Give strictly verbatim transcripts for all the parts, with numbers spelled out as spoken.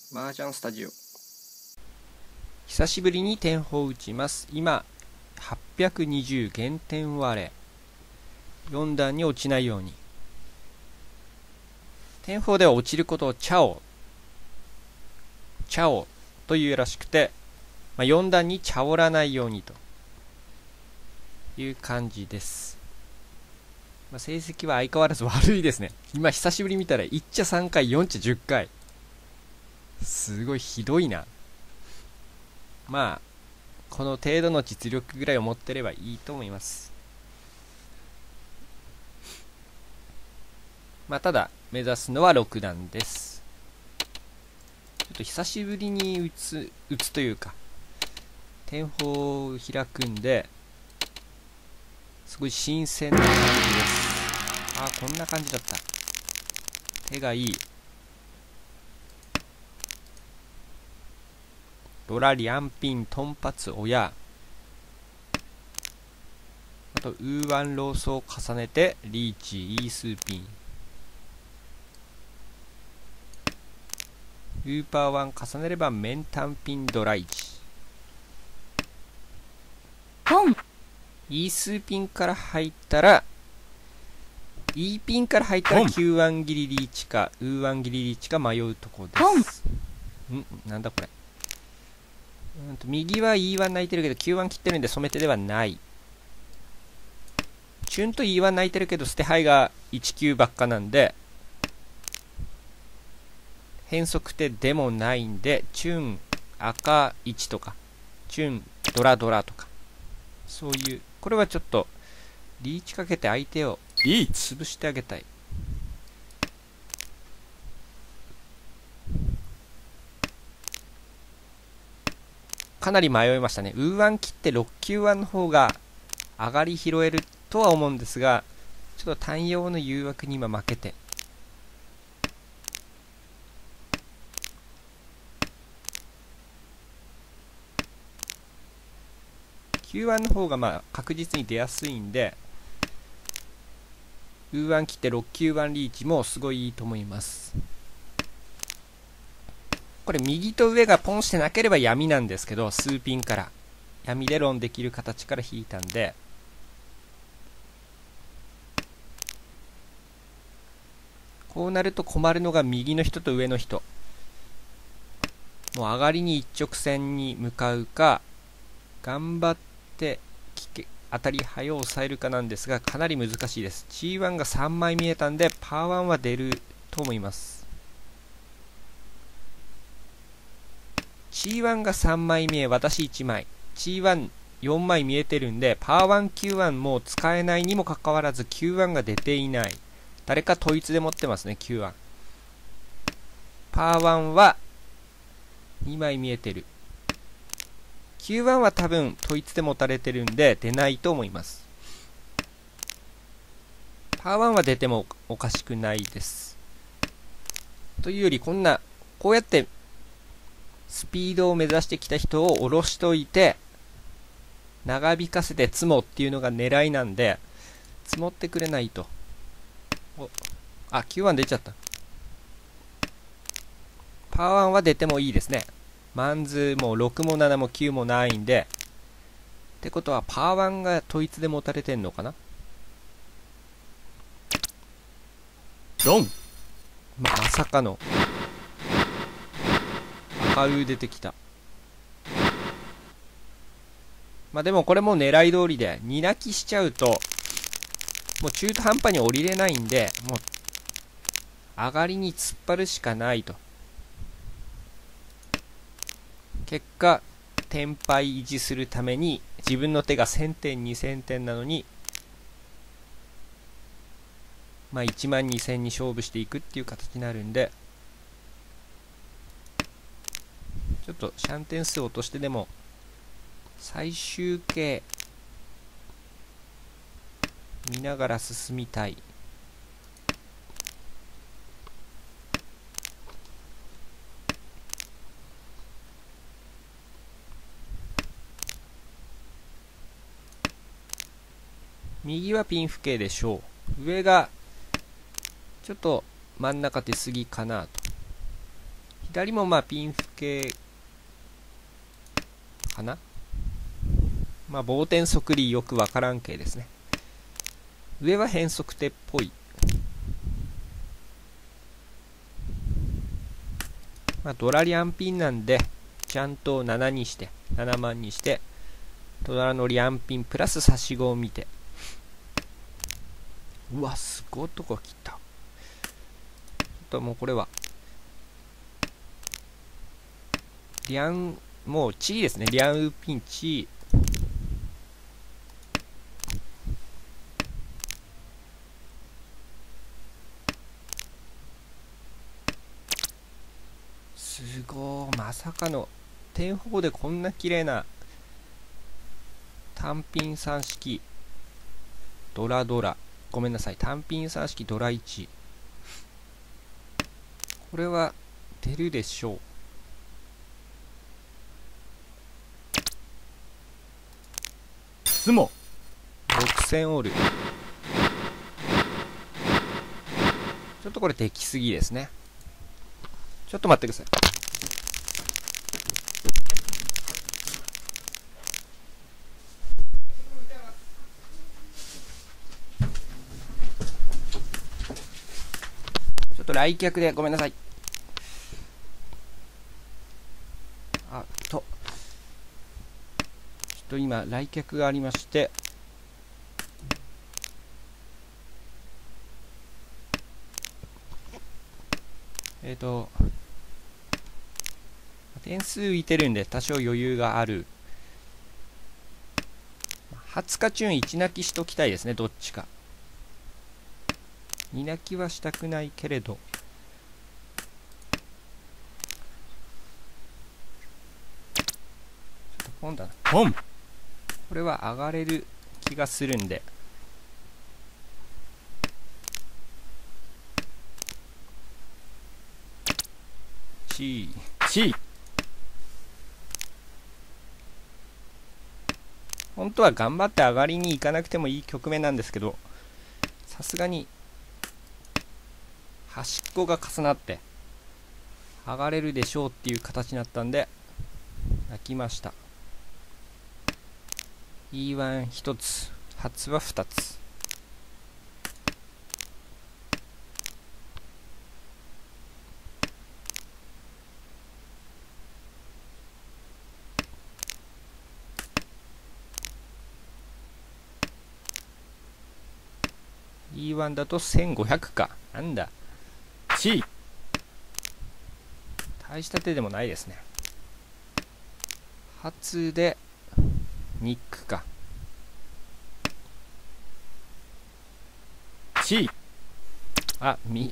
麻雀スタジオ。 久しぶりに天砲を打ちます。今はっぴゃくにじゅう減点割れ、よん段に落ちないように。天砲では落ちることをチャオチャオというらしくて、まあ、よん段にチャオらないようにという感じです。まあ、成績は相変わらず悪いですね。今久しぶり見たらいっ茶さんかい、よん茶じゅっかい、すごいひどいな。まあこの程度の実力ぐらいを持ってればいいと思います。まあただ目指すのはろく段です。ちょっと久しぶりに打つ打つというか天砲を開くんで、すごい新鮮な感じです。ああ、こんな感じだった。手がいい。ドラリアンピントンパツ親、あとウーワンローソを重ねてリーチイースーピン、ウーパーワン重ねればメンタンピンドライチ、イースーピンから入ったら E ピンから入ったら キューワン ギリリーチかウーワンギリリーチか迷うとこです。んなんだこれ。うんと右は イーワン 泣いてるけど キューワン 切ってるんで染め手ではない。チュンと イーワン 泣いてるけど捨て牌がいちきゅうばっかなんで変則手でもないんで、チュン赤いちとかチュンドラドラとか、そういう、これはちょっとリーチかけて相手を潰してあげたい。かなり迷いましたね。ウーワン切ってろくきゅうワンの方が上がり拾えるとは思うんですが、ちょっと単用の誘惑に今負けて、キューワンの方がまあ確実に出やすいんで、ウーワン切ってろくきゅうワンリーチもすごいいいと思います。これ右と上がポンしてなければ闇なんですけど、数ピンから闇でロンできる形から引いたんで、こうなると困るのが右の人と上の人。もう上がりに一直線に向かうか、頑張って当たり牌を抑えるかなんですが、かなり難しいです。 ジーワン がさんまい見えたんでパーワンは出ると思います。 ジーワン がさんまい見え、私いちまい、 ジーワンよんまい見えてるんで、パーワン キューワン もう使えないにもかかわらず キューワン が出ていない。誰か統一で持ってますね。 キューワン パーワンはにまい見えてる。キューワン は多分統一で持たれてるんで出ないと思います。パーワンは出てもおかしくないです。というより、こんなこうやってスピードを目指してきた人を下ろしといて長引かせて積もっていうのが狙いなんで、積もってくれないと。おあ キューワン 出ちゃった。パーワンは出てもいいですね。マンズもろくもななもきゅうもないんで、ってことはパーワンが統一で持たれてんのかな。ドン、ままさかの赤ウ出てきた。まあでもこれも狙い通りで、に泣きしちゃうともう中途半端に降りれないんで、もう上がりに突っ張るしかないと。結果テンパイ維持するために自分の手がせんてんにせんてんなのに、まあいちまんにせんに勝負していくっていう形になるんで、ちょっとシャン点数を落としてでも最終形見ながら進みたい。右はピン付けでしょう。上がちょっと真ん中出過ぎかなと。 左もまあピンフ系かな。まあ棒点速理よくわからん系ですね。上は変則手っぽい。まあドラリアンピンなんでちゃんとななにしてななまんにしてドラのリアンピンプラス差し子を見て、うわすごいとこ切った。ちょっともうこれはリアンもうチーですね。リアンウピンチすごい、まさかの天保でこんな綺麗な単品三式ドラドラ、ごめんなさい、単品三式ドラいち、これは出るでしょう。 スモろくせんオール、ちょっとこれできすぎですね。ちょっと待ってください。ちょっと来客でごめんなさい。あとちょっと今来客がありまして、えっと点数浮いてるんで多少余裕がある。はつかチューンいち泣きしときたいですね、どっちか。に泣きはしたくないけれど、ちょっとポンだな。 ポンこれは上がれる気がするんで、チーチー本当は頑張って上がりに行かなくてもいい局面なんですけど、さすがに端っこが重なって上がれるでしょうっていう形になったんで泣きました。 イーワンひとつ、初はふたつ。イーワン だとせんごひゃくか。なんだ、 チー大した手でもないですね。初でニックか。 チーあ、み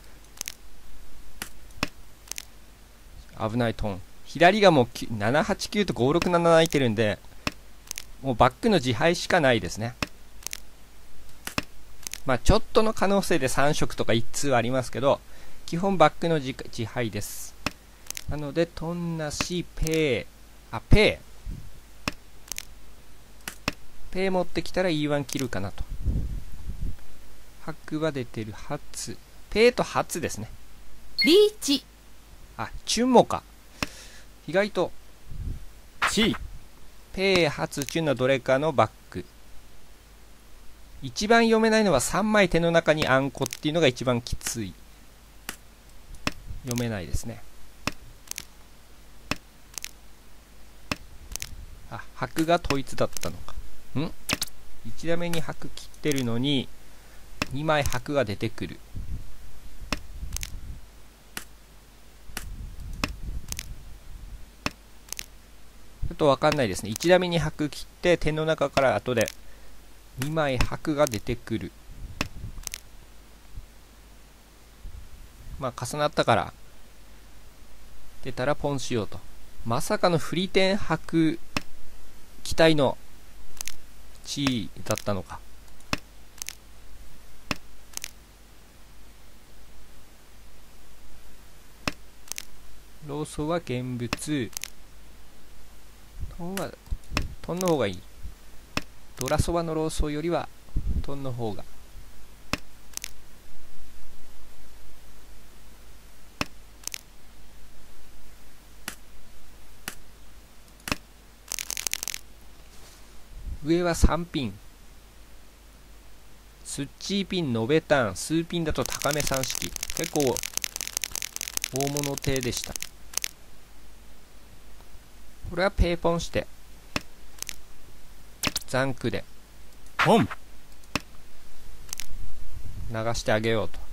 危ないトン。左がもうななはちきゅうとごろくなな泣いてるんで、もうバックの自敗しかないですね。まあちょっとの可能性でさん色とかいち通ありますけど、基本バックの自自敗です。なのでトンなしペイ、あペイペイ持ってきたら イーワン 切るかなと。白は出てる。初ペイと初ですね。 リーチあ、チュンもか。意外とチーペイ初チュンのどれかのバック。一番読めないのはさんまい手の中にあんこっていうのが一番きつい。読めないですね。あ、白が統一だったのか。んいち打目に白切ってるのににまい白が出てくる。ちょっとわかんないですね。いち打目に白切って手の中から後でにまい白が出てくる。まあ重なったから出たらポンしようと。まさかの振り点白期待の地位だったのか。ローソーは現物。トンはトンの方がいい。ドラそばのローソーよりはトンの方が。 上はさんピン。スッチーピン、ノベタン、数ピンだと高めさん式。結構大物手でした。これはペーポンしてザンクでポン流してあげようと。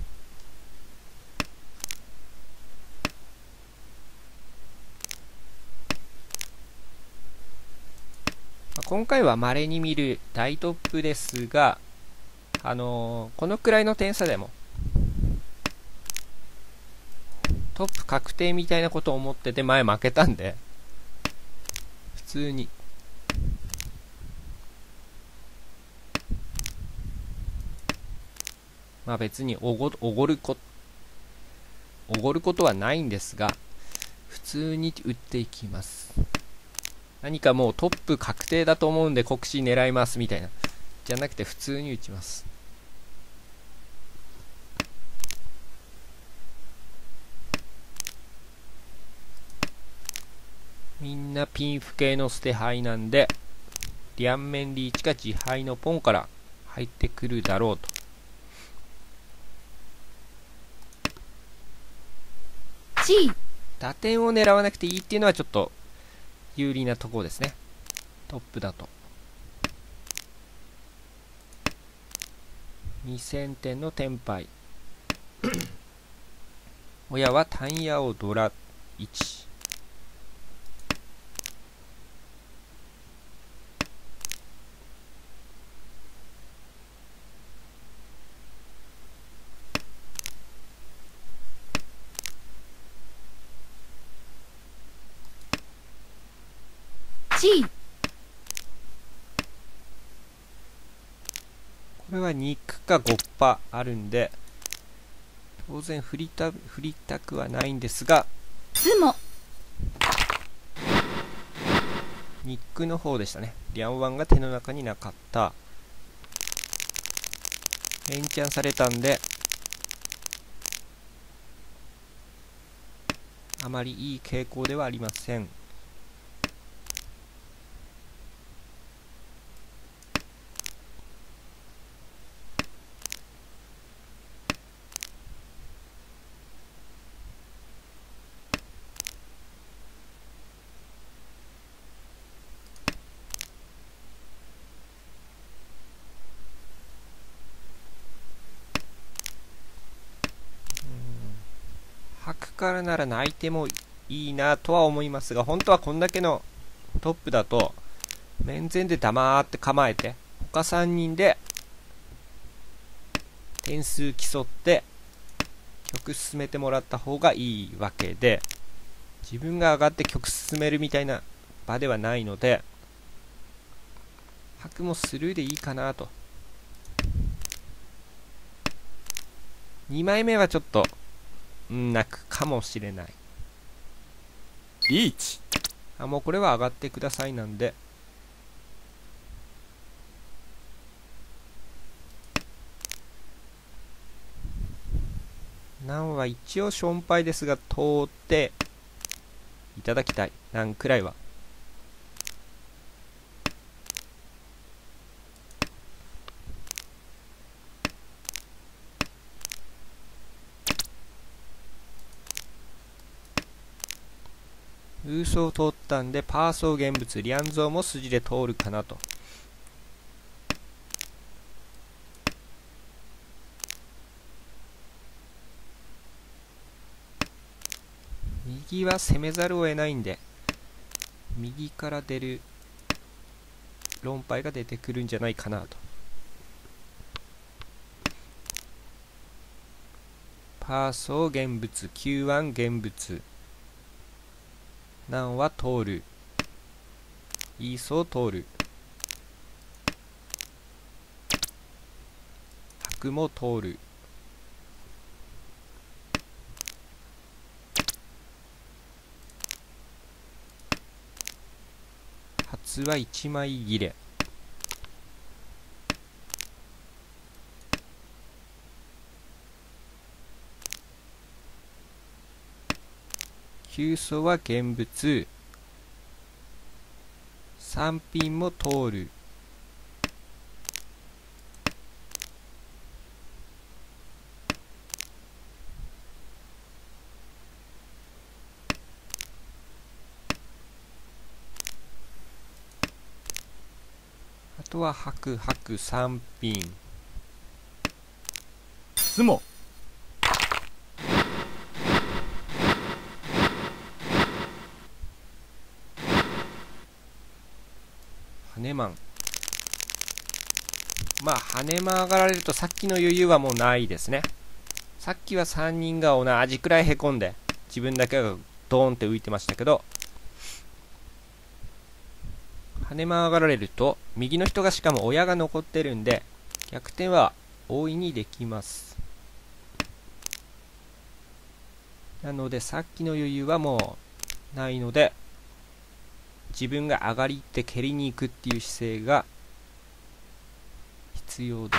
今回は稀に見る大トップですが、あのー、このくらいの点差でもトップ確定みたいなことを思ってて前負けたんで、普通にまあ別におご、おごるこおごることはないんですが、普通に打っていきます。何かもうトップ確定だと思うんで国士狙いますみたいなじゃなくて普通に打ちます。みんなピンフ系の捨て牌なんで、リャンメンリーチが自敗のポンから入ってくるだろうと。打点を狙わなくていいっていうのはちょっと有利なところですね。トップだとにせんてんのテンパイ親はタンヤオドラいち。これは肉かごパーあるんで当然振りた振りたくはないんですが、ニックの方でしたね。リャンワンが手の中になかった。エンチャンされたんであまりいい傾向ではありません。白からなら泣いてもいいなとは思いますが、本当はこんだけのトップだと面前で黙って構えて他さんにんで点数競って曲進めてもらった方がいいわけで、自分が上がって曲進めるみたいな場ではないので、白もスルーでいいかなと。にまいめはちょっと泣くかもしれない。 リーチ。 あ、もうこれは上がってくださいなんで、難は一応ションパイですが通っていただきたい。難くらいはウーソを通ったんで、パーソー現物リャンゾーも筋で通るかなと。右は攻めざるを得ないんで、右から出る論敗が出てくるんじゃないかなと。パーソー現物 キューワン 現物難は通る、イーソー通る、白も通る。初はいちまい切れ。急走は現物、さんピンも通る、 とは白白三品。 つも。 羽マン。まあ羽マ上がられるとさっきの余裕はもうないですね。さっきはさんにんが同じくらいへこんで自分だけがドーンって浮いてましたけど、羽マ上がられると右の人がしかも親が残ってるんで逆転は大いにできます。なのでさっきの余裕はもうないので、自分が上がりって蹴りに行くっていう姿勢が必要です。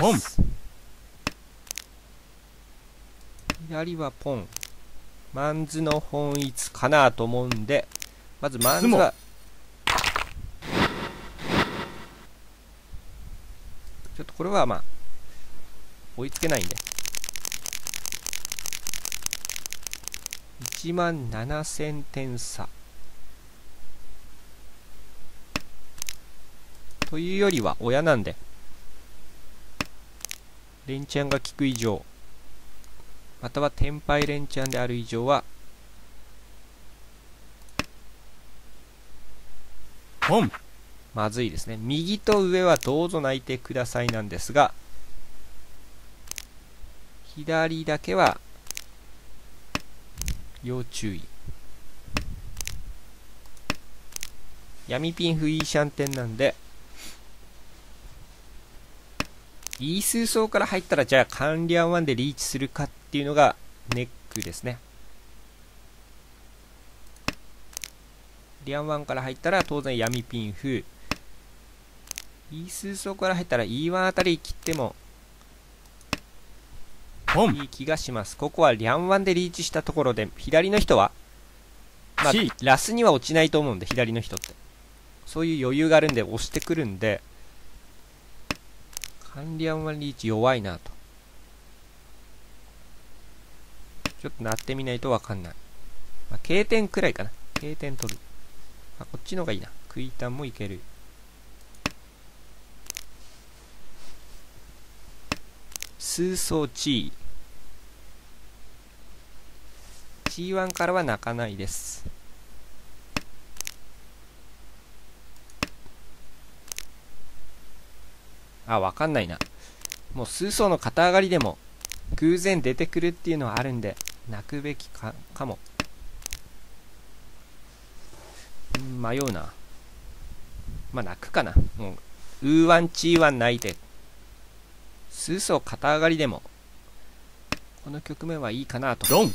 左はポン。マンズの本一かなと思うんで、まずマンズはちょっとこれはまあ追いつけないんでいちまんななせんてん差というよりは親なんで連チャンが効く以上、またはテンパイ連チャンである以上はポン。 まずいですね。右と上はどうぞ泣いてくださいなんですが、左だけは要注意。闇ピンフイーシャンテンなんで、イースーソーから入ったらじゃあカンリャンワンでリーチするかっていうのがネックですね。リャンワンから入ったら当然闇ピンフ、イースーソーから入ったら イーワン あたり切ってもいい気がします。ここはリャンワンでリーチしたところで左の人は、まあ、ラスには落ちないと思うんで左の人ってそういう余裕があるんで押してくるんで、カンリャンワンリーチ弱いなとちょっとなってみないとわかんない。まあ、K 点くらいかな。K 点取る。あ、こっちの方がいいな。クイタンもいける。スーソーチー。シーワン からは泣かないです。あ、わかんないな。もうスーソーの肩上がりでも偶然出てくるっていうのはあるんで泣くべきか、かも。ん迷うな。まあ泣くかな。もうウーワンチーワン泣いてスーソー肩上がりでもこの局面はいいかなと。 ドン。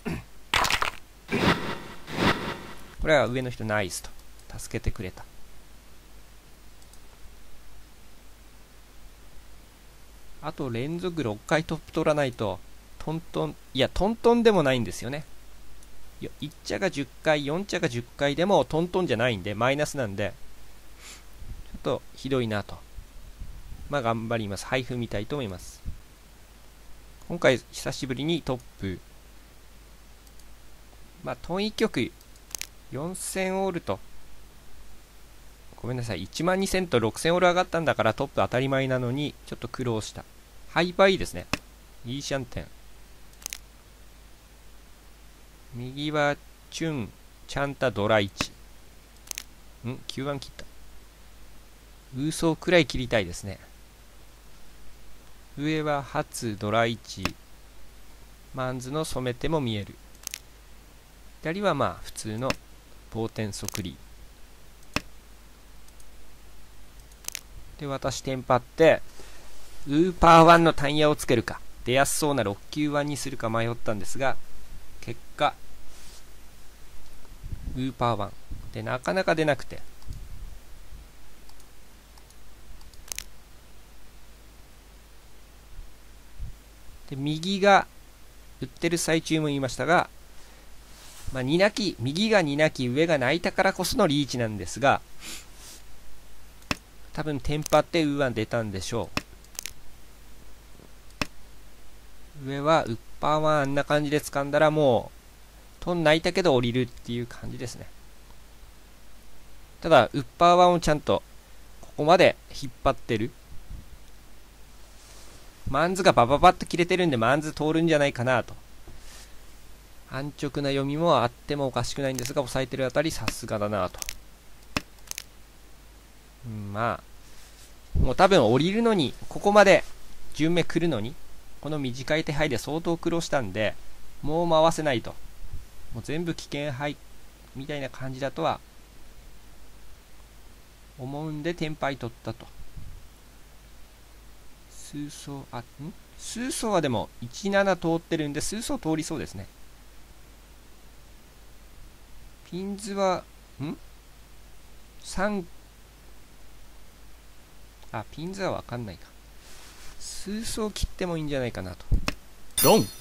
これは上の人ナイスと助けてくれた。あと連続ろっかいトップ取らないとトントン、いやトントンでもないんですよね。いち茶がじゅっかい、よん茶がじゅっかいでもトントンじゃないんでマイナスなんでちょっとひどいなと。まあ頑張ります。配布みたいと思います。今回久しぶりにトップ、まあトンいっ局よんせんオールと、ごめんなさい、いちまんにせんとろくせんオール上がったんだからトップ当たり前なのにちょっと苦労した。ハイパーいいですね。イーシャンテン。右はチュン、チャンタ、ドラいち。ん ?きゅう 番切った。ウーソーくらい切りたいですね。上はハツ、ドラいち。マンズの染めても見える。左はまあ普通の棒天即リで、私テンパってウーパーワンのタイヤをつけるか出やすそうなろっきゅうワンにするか迷ったんですが、結果ウーパーワンでなかなか出なくて、で右が売ってる最中も言いましたが、まあ、に泣き右がに泣き上が泣いたからこそのリーチなんですが、多分テンパってウーワン出たんでしょう。上はウッパーワンあんな感じで掴んだらもうトン泣いたけど降りるっていう感じですね。ただウッパーワンをちゃんとここまで引っ張ってる。マンズがバババッと切れてるんで、マンズ通るんじゃないかなと。安直な読みもあってもおかしくないんですが、抑えてるあたりさすがだなと。うん、まあもう多分降りるのに、ここまで順目来るのに、この短い手配で相当苦労したんで、もう回せないと。もう全部危険配みたいな感じだとは思うんで、テンパイ取ったと。数層、あ、ん数層はでもいちなな通ってるんで、数層通りそうですね。ピンズは、ん ?さん、あ、ピンズはわかんないか。数層切ってもいいんじゃないかなと。 ドン。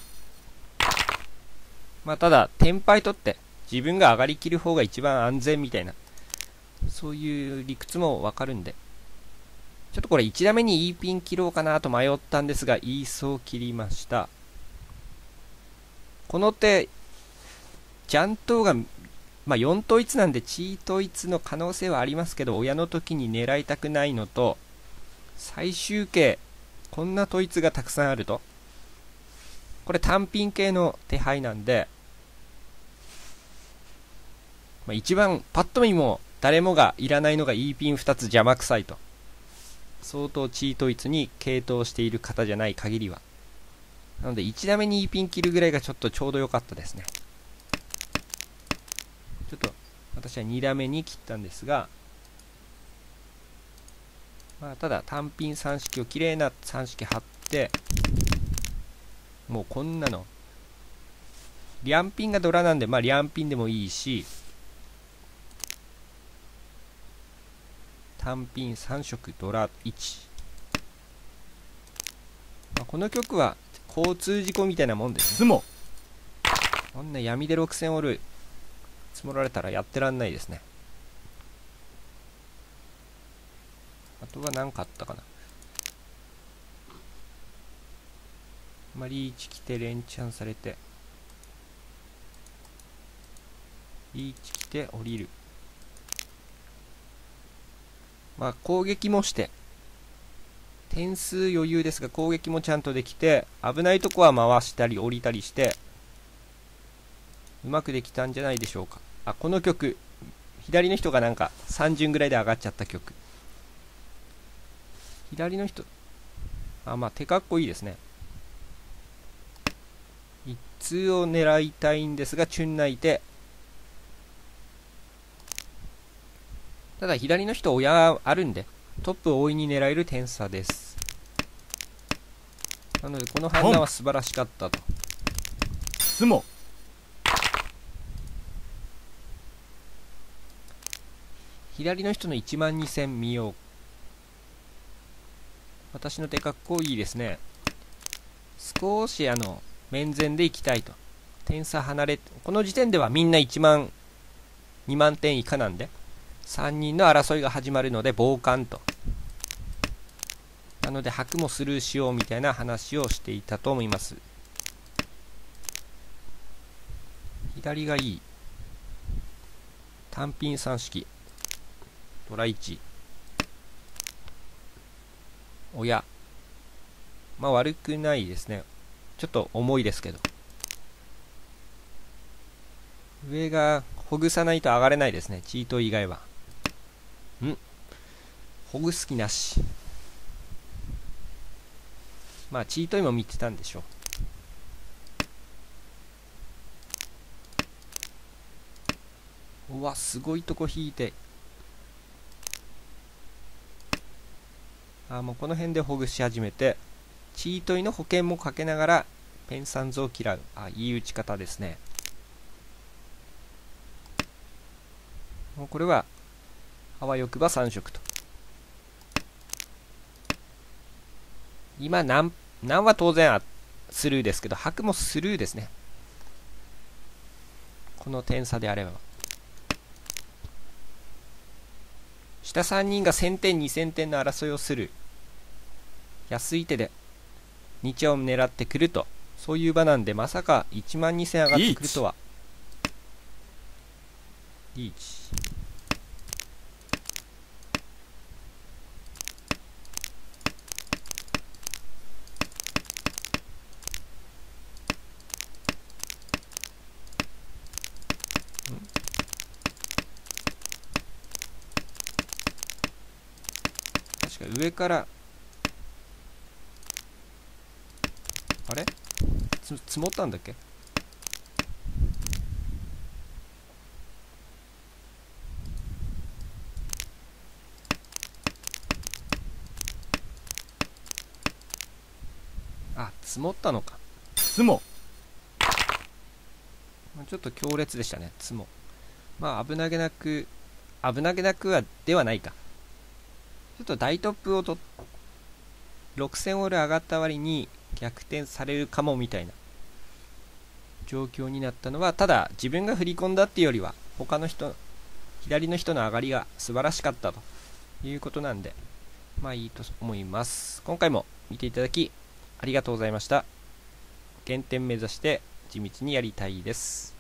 まあ、ただ、テンパイ取って、自分が上がりきる方が一番安全みたいな、そういう理屈もわかるんで。ちょっとこれいち打目にいいピン切ろうかなと迷ったんですが、いい層切りました。この手、ジャントが、まあ、よん統一なんでチー統一の可能性はありますけど、親の時に狙いたくないのと、最終形、こんな統一がたくさんあると。これ単品系の手配なんで、まあ、一番パッと見も誰もがいらないのが E ピンふたつ邪魔くさいと。相当チー統一に傾倒している方じゃない限りは。なのでいち打目に E ピン切るぐらいがちょっとちょうど良かったですね。ちょっと私はに打目に切ったんですが、まあ、ただ単品さん式をきれいなさん式貼って、もうこんなのリャンピンがドラなんで、まあリャンピンでもいいし、単品さん色ドラいち、まあ、この曲は交通事故みたいなもんですね。こんな闇でろくせんオール積もられたらやってらんないですね。あとは何かあったかな。まあ、リーチ来て連チャンされて、リーチ来て降りる。まあ攻撃もして点数余裕ですが、攻撃もちゃんとできて、危ないとこは回したり降りたりしてうまくできたんじゃないでしょうか。あ、この曲左の人がなんかさん巡ぐらいで上がっちゃった曲。左の人、あ、まあ手かっこいいですね。一通を狙いたいんですが、チュン泣いて、ただ左の人親あるんでトップを大いに狙える点差です。なのでこの判断は素晴らしかったと。 スモ左の人のいちまんにせん見よう。私の手格好いいですね。少しあの面前で行きたいと。点差離れ、この時点ではみんないちまんにまん点以下なんでさんにんの争いが始まるので傍観と。なので白もスルーしようみたいな話をしていたと思います。左がいい。単品さん式ドラいち、親、まあ悪くないですね。ちょっと重いですけど、上がほぐさないと上がれないですね、チート以外は。んほぐす気なし。まあチートにも見てたんでしょう。うわ、すごいとこ引いて、あ、もうこの辺でほぐし始めて、チートイの保険もかけながらペンサンズを嫌う。あ、いい打ち方ですね。もうこれはあわよくばさん色と。今難難は当然スルーですけど、白もスルーですね。この点差であれば。下さんにんがせんてんにせんてんの争いをする安い手でにちを狙ってくると、そういう場なんで、まさかいちまんにせん上がってくるとは。リーチ、 確か上からあれつ積もったんだっけ。あ、積もったのか。 つも、 ちょっと強烈でしたね。積も。まあ危なげなく、危なげなくはではないか。ちょっと大トップをとろくせんオール上がった割に逆転されるかもみたいな状況になったのは、ただ自分が振り込んだっていうよりは他の人、左の人の上がりが素晴らしかったということなんで、まあいいと思います。今回も見ていただきありがとうございました。減点目指して地道にやりたいです。